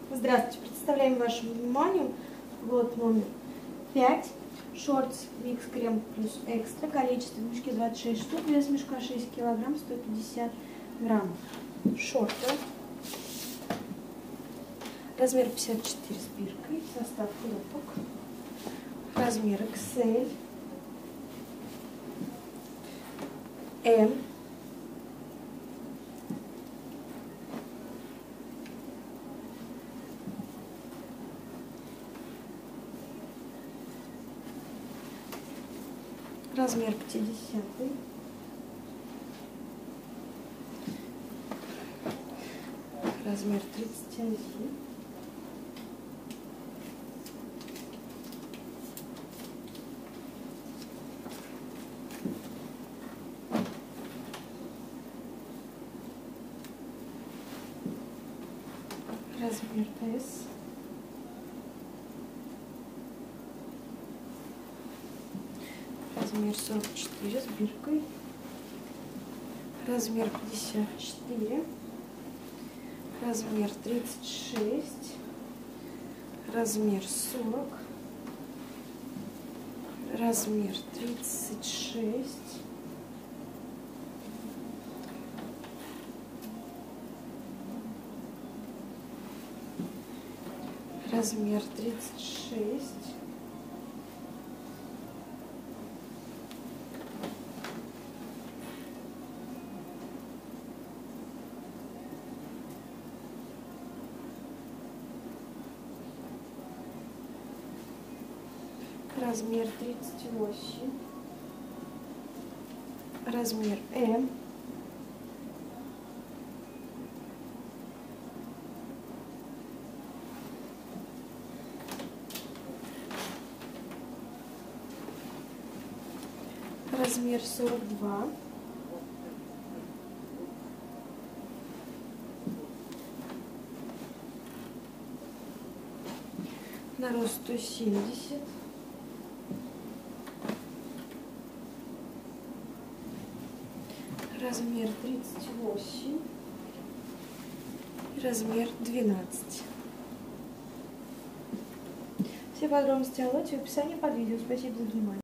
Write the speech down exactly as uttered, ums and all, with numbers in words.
Здравствуйте, представляем вашему вниманию вот номер пять. Шортс Микс Крем Плюс Экстра. Количество в мешке двадцать шесть штук. Вес мешка шесть килограмм, сто пятьдесят грамм. Шорты. Размер пятьдесят четыре с биркой. Состав хлопок. Размер икс эль. М. Размер пятидесятый. Размер тридцать один. Размер эс. Размер сорок четыре с биркой. Размер пятьдесят четыре. Размер тридцать шесть. Размер сорок. Размер тридцать шесть. Размер тридцать шесть. Размер тридцать восемь. Размер М. Размер сорок два. На рост сто семьдесят. Размер тридцать восемь. Размер двенадцать. Все подробности о лоте в описании под видео. Спасибо за внимание.